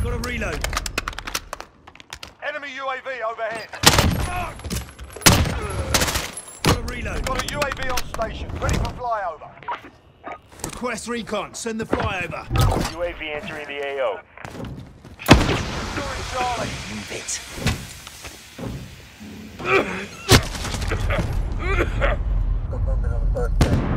Gotta reload. Enemy UAV overhead. Gotta reload. Got a UAV on station, ready for flyover. Request recon. Send the flyover. UAV entering the AO. Securing Charlie. Move it. Movement on the first day.